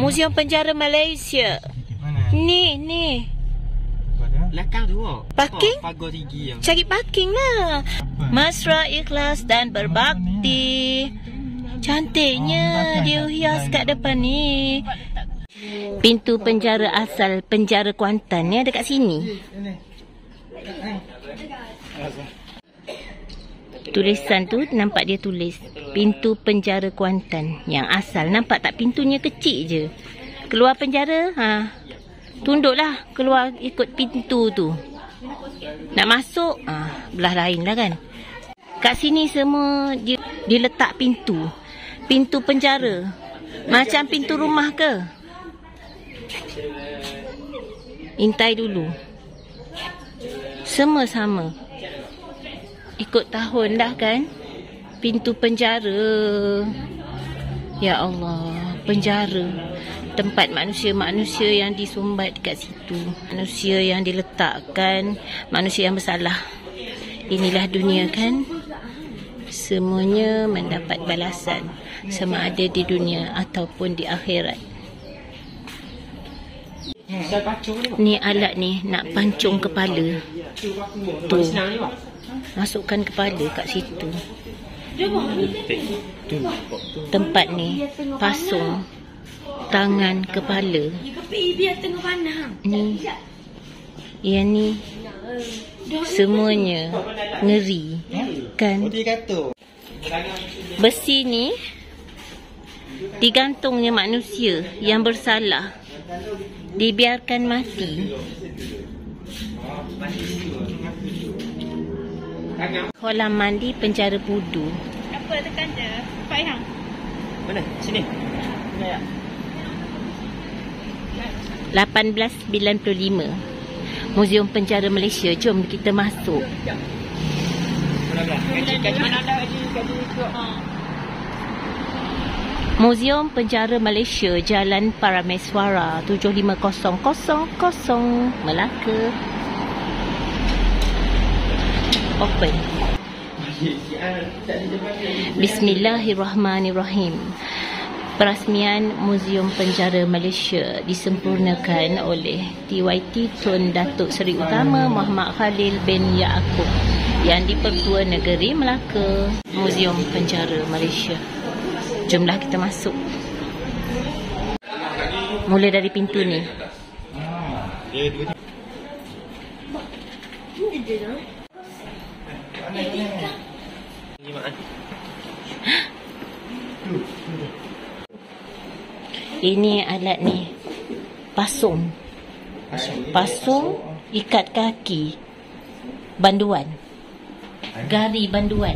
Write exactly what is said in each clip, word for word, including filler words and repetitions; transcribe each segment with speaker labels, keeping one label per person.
Speaker 1: Muzium Penjara Malaysia.
Speaker 2: Mana?
Speaker 1: Ni, ni.
Speaker 3: Belakang tu oh.
Speaker 1: Parking?
Speaker 3: Oh, pagar tinggi yang.
Speaker 1: Cari parking lah. Mesra, ikhlas dan berbakti. Cantiknya dia hias kat depan ni. Pintu penjara asal penjara Kuantan ni ada kat sini. Tulisan tu nampak dia tulis pintu penjara Kuantan yang asal. Nampak tak pintunya kecil je. Keluar penjara, ha. Tunduklah keluar ikut pintu tu. Nak masuk, ha, belah lain lah kan. Kat sini semua dia, dia letak pintu. Pintu penjara. Macam pintu rumah ke? Intai dulu. Semua sama. Ikut tahun dah kan. Pintu penjara. Ya Allah, penjara. Tempat manusia-manusia yang disumbat dekat situ. Manusia yang diletakkan. Manusia yang bersalah. Inilah dunia kan. Semuanya mendapat balasan. Sama ada di dunia ataupun di akhirat. Ni alat ni nak pancung kepala. Tu. Masukkan kepala kat situ. Tempat ni pasung tangan kepala. Ni. Yang ni semuanya ngeri kan. Besi ni digantungnya manusia yang bersalah, dibiarkan mati. Kolam mandi penjara Pudu.
Speaker 4: Apa tekan je? Pak Ihang.
Speaker 3: Mana? Sini. Mana ya?
Speaker 1: lapan belas sembilan puluh lima. Muzium Penjara Malaysia. Jom kita masuk.
Speaker 3: Kaji mana ada kaji kaji ikut.
Speaker 1: Muzium Penjara Malaysia, Jalan Parameswara, tujuh lima kosong kosong kosong, Melaka. Open. Bismillahirrahmanirrahim. Perasmian Muzium Penjara Malaysia disempurnakan oleh T Y T Tun Datuk Seri Utama Muhammad Khalil bin Yaakob yang di-Pertua Negeri Melaka. Muzium Penjara Malaysia. Jomlah kita masuk. Mula dari pintu ni. Ini alat ni. Pasung. Pasung ikat kaki. Banduan. Gari banduan.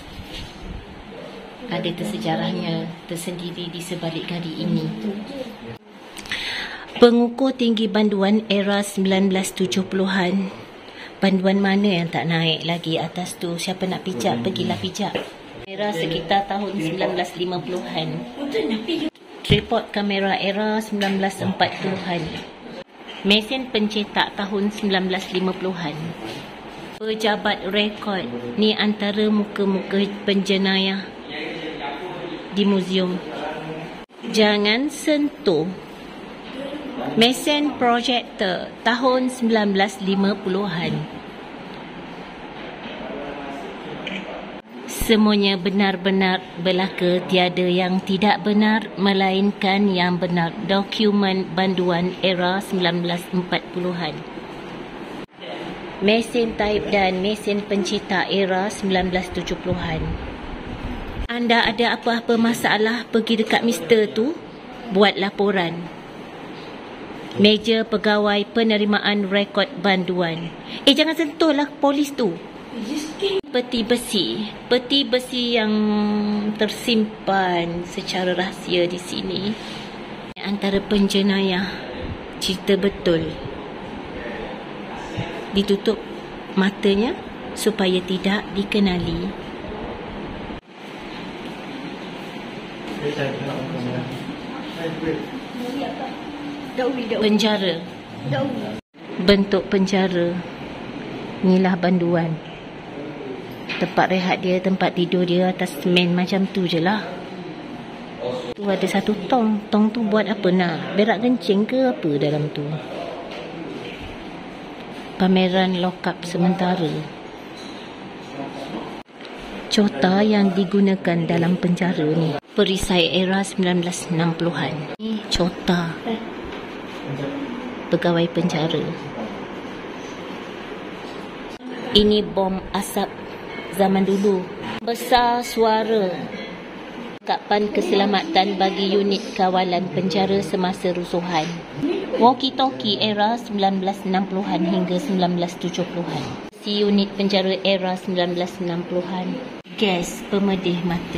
Speaker 1: Ada tersejarahnya tersendiri di sebalik gari ini. Pengukur tinggi banduan era sembilan belas tujuh puluhan. Banduan mana yang tak naik lagi atas tu? Siapa nak pijak, pergilah pijak. Era sekitar tahun sembilan belas lima puluhan. Tripod kamera era sembilan belas empat puluhan. Mesin pencetak tahun sembilan belas lima puluhan. Pejabat rekod. Ni antara muka-muka penjenayah di muzium. Jangan sentuh. Mesin projektor tahun sembilan belas lima puluhan. Semuanya benar-benar berlaku, tiada yang tidak benar melainkan yang benar. Dokumen banduan era sembilan belas empat puluhan. Mesin taip dan mesin pencetak era sembilan belas tujuh puluhan. Anda ada apa-apa masalah, pergi dekat mister tu, buat laporan. Meja pegawai penerimaan rekod banduan. Eh, jangan sentuhlah polis tu. Peti besi. Peti besi yang tersimpan secara rahsia di sini. Antara penjenayah. Cerita betul. Ditutup matanya supaya tidak dikenali. Penjara. Bentuk penjara. Inilah banduan. Tempat rehat dia, tempat tidur dia atas semen macam tu je lah. Tu ada satu tong. Tong tu buat apa? Nak berak kencing ke apa dalam tu? Pameran lokap sementara. Cota yang digunakan dalam penjara ni. Perisai era sembilan belas enam puluhan. Ni cota pegawai penjara. Ini bom asap zaman dulu. Besar suara. Kapan keselamatan bagi unit kawalan penjara semasa rusuhan. Walkie-talkie era sembilan belas enam puluhan hingga sembilan belas tujuh puluhan. Si unit penjara era sembilan belas enam puluhan. Gas pemedih mata.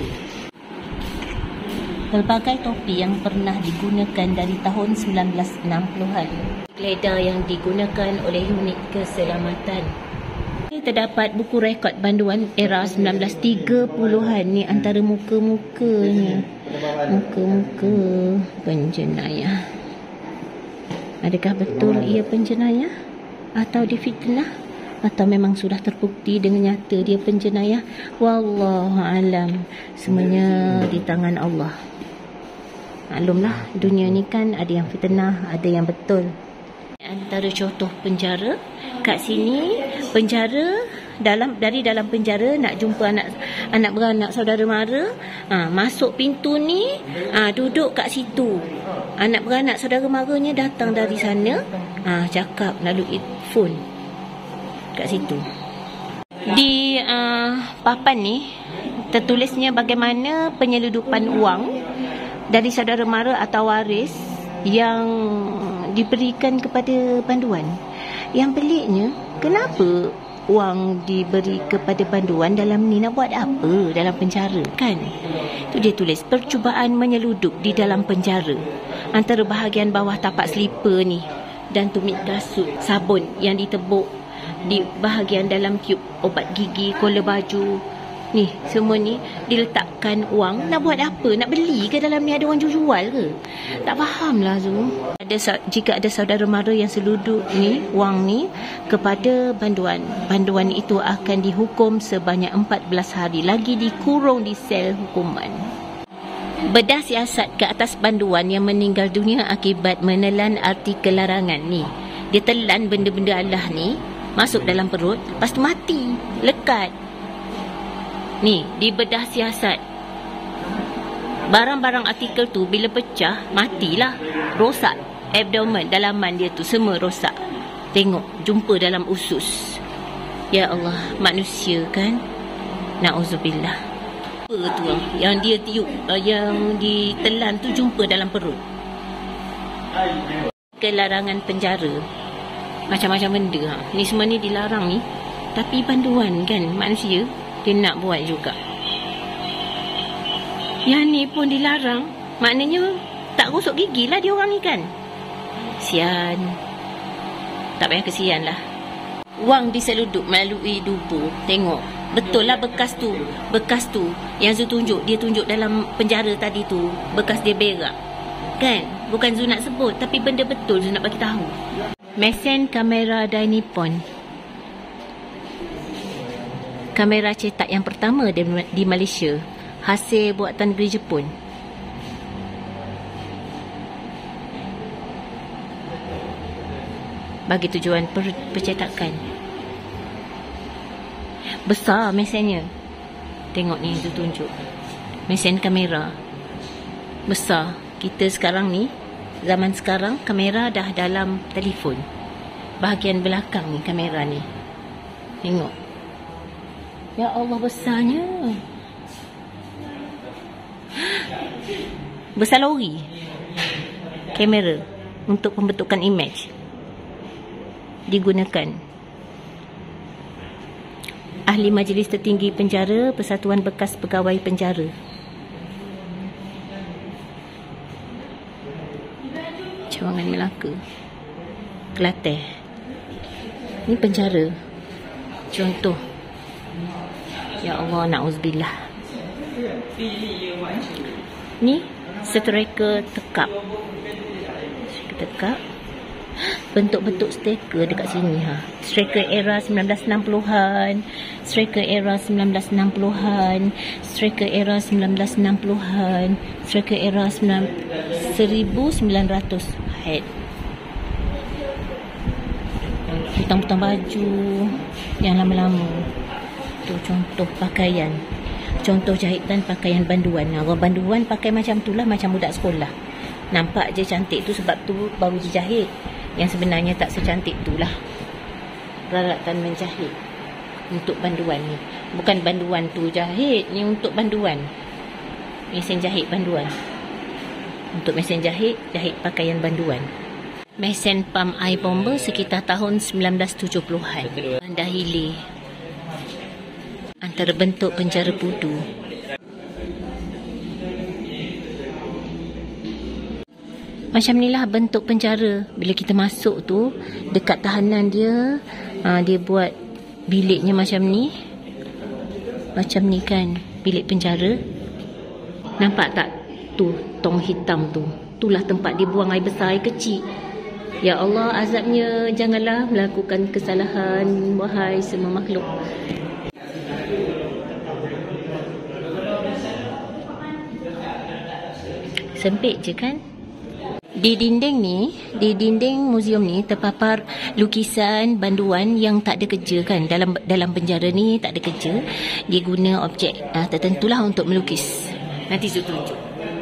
Speaker 1: Pelbagai topi yang pernah digunakan dari tahun sembilan belas enam puluhan. Geledah yang digunakan oleh unit keselamatan. Terdapat buku rekod banduan era sembilan belas tiga puluhan ni antara muka-muka ni. Muka-muka penjenayah. Adakah betul ia penjenayah? Atau difitnah? Atau memang sudah terbukti dengan nyata dia penjenayah? Wallahualam. Semuanya di tangan Allah. Maklumlah, dunia ni kan ada yang fitnah, ada yang betul. Antara contoh penjara kat sini, penjara dalam dari dalam penjara nak jumpa anak anak beranak saudara mara, ha, masuk pintu ni, ha, duduk kat situ. Anak beranak saudara maranya datang dari sana, ha, cakap melalui phone kat situ. Di uh, papan ni tertulisnya bagaimana penyeludupan wang dari saudara mara atau waris yang diberikan kepada panduan. Yang peliknya, kenapa wang diberi kepada panduan dalam ni? Nak buat apa dalam penjara kan? Tu dia tulis percubaan menyeludup di dalam penjara. Antara bahagian bawah tapak selipar ni dan tumit kasut, sabun yang ditebuk di bahagian dalam tiub obat gigi, kola baju ni, semua ni diletakkan wang. Nak buat apa? Nak beli ke dalam ni ada orang jual ke? Tak faham lah tu. Ada, jika ada saudara mara yang seluduk ni wang ni kepada banduan, banduan itu akan dihukum sebanyak empat belas hari lagi dikurung di sel hukuman. Bedah siasat ke atas banduan yang meninggal dunia akibat menelan artikel larangan ni. Dia telan benda-benda Allah ni masuk dalam perut, lepas tu mati, lekat. Ni, di bedah siasat. Barang-barang artikel tu bila pecah, matilah. Rosak. Abdomen, dalaman dia tu semua rosak. Tengok, jumpa dalam usus. Ya Allah, manusia kan? Na'udzubillah. Apa tu yang dia tiup, yang ditelan tu jumpa dalam perut. Kelarangan penjara. Macam-macam benda. Ha. Ni semua ni dilarang ni. Tapi panduan kan manusia, dia nak buat juga. Yang ni pun dilarang. Maknanya tak gosok gigi lah dia orang ni kan. Sian. Tak payah kesian lah. Wang diseludup melalui dubu. Tengok. Betul lah bekas tu. Bekas tu. Yang Zu tunjuk. Dia tunjuk dalam penjara tadi tu. Bekas dia berak. Kan? Bukan Zu nak sebut. Tapi benda betul Zu nak bagi tahu. Mesin kamera Dynipon. Kamera cetak yang pertama di, di Malaysia. Hasil buatan negeri Jepun. Bagi tujuan per, percetakan. Besar mesinnya. Tengok ni tu tunjuk. Mesin kamera. Besar. Kita sekarang ni, zaman sekarang, kamera dah dalam telefon. Bahagian belakang ni kamera ni. Tengok. Ya Allah, besarnya. Besar lori. Kamera untuk pembentukan image digunakan. Ahli Majlis Tertinggi Penjara, Persatuan Bekas Pegawai Penjara. Cawangan Melaka, Kelantan. Ni penjara. Contoh. Ya Allah, na'udzubillah. Ni setrika tekap. Setrika tekap. bentuk-bentuk stiker dekat sini ha. Striker era sembilan belas enam puluhan, striker era sembilan belas enam puluhan, striker era sembilan belas enam puluhan, striker era seribu sembilan ratus. Head. Butang-butang baju yang lama-lama. Tu contoh pakaian. Contoh jahitan pakaian banduan. Orang banduan pakai macam tu lah, macam budak sekolah. Nampak je cantik tu sebab tu baru dijahit. Yang sebenarnya tak secantik tu lah peralatan menjahit untuk banduan ni. Bukan banduan tu jahit, ni untuk banduan. Mesin jahit banduan. Untuk mesin jahit, jahit pakaian banduan. Mesin pump air bomba sekitar tahun sembilan belas tujuh puluhan. Dahili. Antara bentuk penjara pudu. Macam ni lah bentuk penjara. Bila kita masuk tu, dekat tahanan dia, aa, dia buat biliknya macam ni. Macam ni kan, bilik penjara. Nampak tak? Tu, tong hitam tu. Itulah tempat dia buang air besar, air kecil. Ya Allah, azabnya janganlah melakukan kesalahan, wahai semua makhluk. Sempit je kan? Di dinding ni, di dinding muzium ni terpapar lukisan banduan yang tak ada kerja kan. Dalam dalam penjara ni tak ada kerja. Dia guna objek uh, tertentulah untuk melukis. Nanti Zul tunjuk.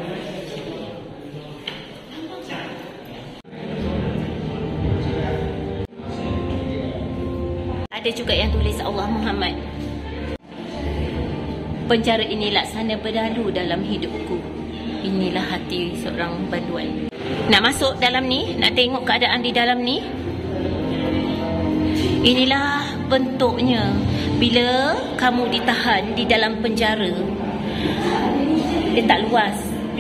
Speaker 1: Ada juga yang tulis Allah Muhammad. Penjara ini laksana berlalu dalam hidupku. Inilah hati seorang banduan. Nak masuk dalam ni, nak tengok keadaan di dalam ni. Inilah bentuknya bila kamu ditahan di dalam penjara. Dia tak luas.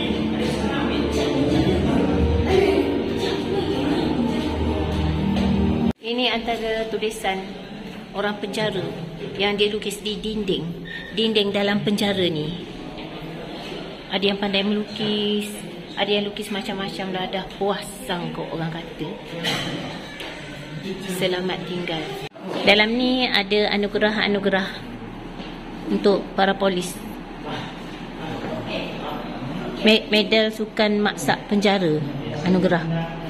Speaker 1: Ini antara tulisan orang penjara yang dia lukis di dinding. Dinding dalam penjara ni. Ada yang pandai melukis, ada yang lukis macam-macam lah. Dah puasang kok orang kata. Selamat tinggal. Dalam ni ada anugerah-anugerah untuk para polis. Medal sukan maksak penjara, anugerah.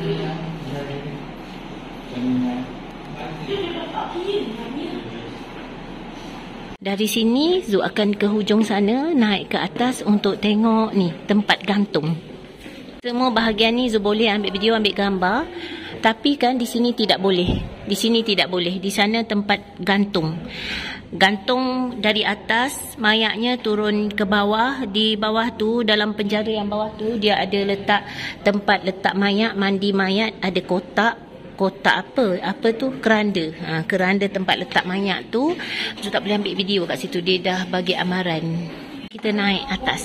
Speaker 1: Dari sini Zu akan ke hujung sana, naik ke atas untuk tengok ni tempat gantung. Semua bahagian ni Zu boleh ambil video, ambil gambar, tapi kan di sini tidak boleh. Di sini tidak boleh. Di sana tempat gantung. Gantung dari atas, mayatnya turun ke bawah. Di bawah tu, dalam penjara yang bawah tu, dia ada letak tempat letak mayat, mandi mayat, ada kotak. Kotak apa? Apa tu? Keranda. Ha, keranda tempat letak mayat tu. Saya tak boleh ambil video kat situ. Dia dah bagi amaran. Kita naik atas.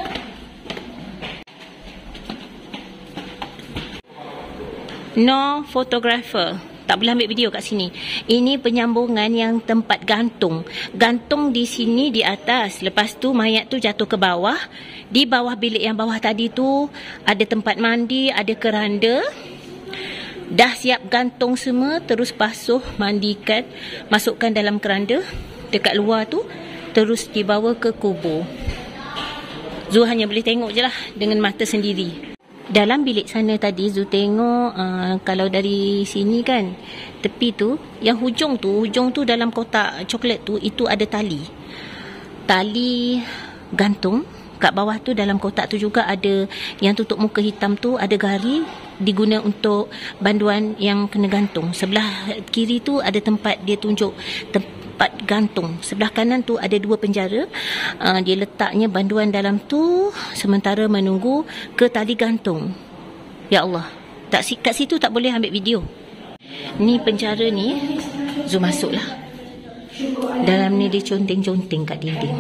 Speaker 1: No photographer. Tak boleh ambil video kat sini. Ini penyambungan yang tempat gantung. Gantung di sini di atas. Lepas tu mayat tu jatuh ke bawah. Di bawah bilik yang bawah tadi tu ada tempat mandi, ada keranda. Dah siap gantung semua, terus basuh, mandikan, masukkan dalam keranda dekat luar tu, terus dibawa ke kubur. Zu hanya boleh tengok je lah dengan mata sendiri. Dalam bilik sana tadi Zu tengok uh, kalau dari sini kan, tepi tu, yang hujung tu, hujung tu dalam kotak coklat tu, itu ada tali. Tali gantung. Kat bawah tu dalam kotak tu juga ada yang tutup muka hitam tu, ada gari diguna untuk banduan yang kena gantung. Sebelah kiri tu ada tempat dia tunjuk tempat gantung. Sebelah kanan tu ada dua penjara. Uh, dia letaknya banduan dalam tu sementara menunggu ke tali gantung. Ya Allah. Tak, kat situ tak boleh ambil video. Ni penjara ni, Zu masuklah. Dalam ni dia conteng-conteng kat dinding.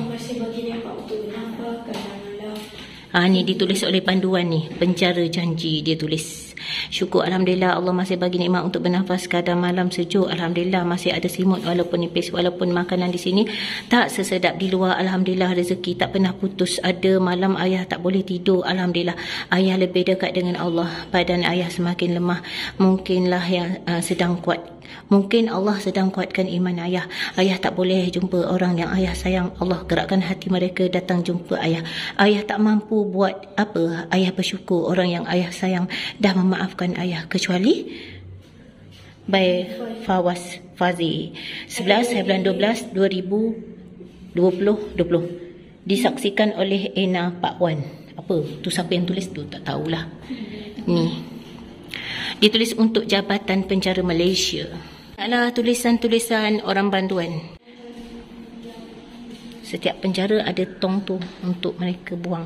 Speaker 1: Ah, ni ditulis oleh panduan ni, penjara janji dia tulis. Syukur Alhamdulillah Allah masih bagi nikmat untuk bernafas kadar malam sejuk. Alhamdulillah masih ada selimut walaupun nipis, walaupun makanan di sini tak sesedap di luar. Alhamdulillah rezeki tak pernah putus. Ada malam ayah tak boleh tidur. Alhamdulillah ayah lebih dekat dengan Allah. Badan ayah semakin lemah. Mungkinlah yang uh, sedang kuat. Mungkin Allah sedang kuatkan iman ayah. Ayah tak boleh jumpa orang yang ayah sayang. Allah gerakkan hati mereka datang jumpa ayah. Ayah tak mampu buat apa. Ayah bersyukur orang yang ayah sayang dah memaafkan ayah. Kecuali by Fawaz Fazi sebelas bulan dua belas dua ribu dua puluh dua puluh. Disaksikan oleh Ena Pak Wan. Apa? Tu siapa yang tulis tu? Tak tahulah. Ni ditulis untuk Jabatan Penjara Malaysia. Adalah tulisan-tulisan orang banduan. Setiap penjara ada tong tu untuk mereka buang.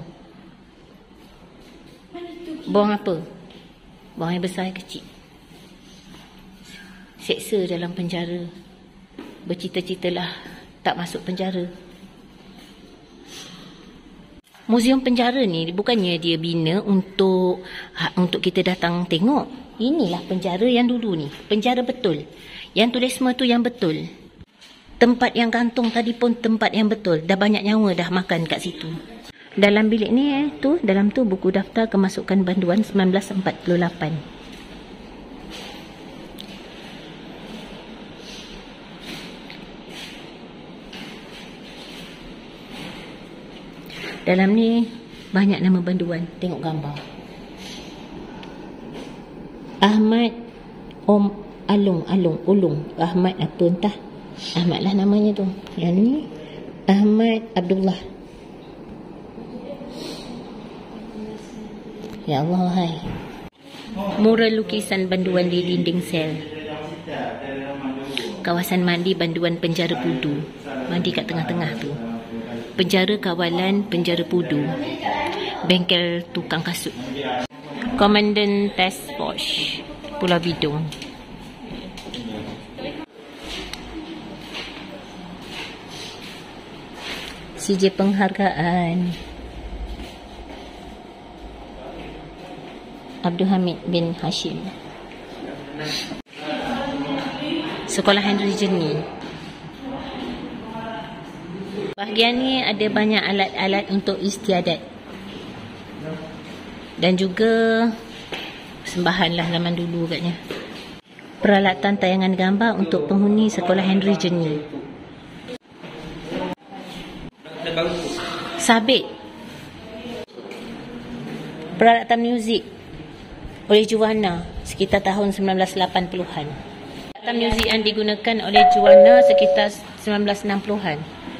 Speaker 1: Buang apa? Buang yang besar, yang kecil. Seksa dalam penjara. Bercita-citalah tak masuk penjara. Muzium penjara ni bukannya dia bina untuk untuk kita datang tengok. Inilah penjara yang dulu ni. Penjara betul. Yang tulis semua tu yang betul. Tempat yang gantung tadi pun tempat yang betul. Dah banyak nyawa dah makan kat situ. Dalam bilik ni eh, tu, dalam tu buku daftar kemasukan banduan seribu sembilan ratus empat puluh lapan. Dalam ni banyak nama banduan. Tengok gambar. Ahmad Om Alung Alung Ulung Ahmad apa entah. Ahmad lah namanya tu. Yang ni Ahmad Abdullah. Ya Allah hai. Mural lukisan banduan di dinding sel. Kawasan mandi banduan penjara Pudu. Mandi kat tengah-tengah tu. Penjara kawalan penjara Pudu. Bengkel tukang kasut. Komandan Task Force Pulau Bidung. C J Penghargaan Abdul Hamid bin Hashim. Sekolah Henry Jenny. Bahagian ni ada banyak alat-alat untuk istiadat. Dan juga sembahan lah zaman dulu katnya. Peralatan tayangan gambar untuk penghuni sekolah Henry Jenny. Sabit. Peralatan muzik oleh Juwana sekitar tahun seribu sembilan ratus lapan puluhan. Peralatan muzik yang digunakan oleh Juwana sekitar seribu sembilan ratus enam puluhan.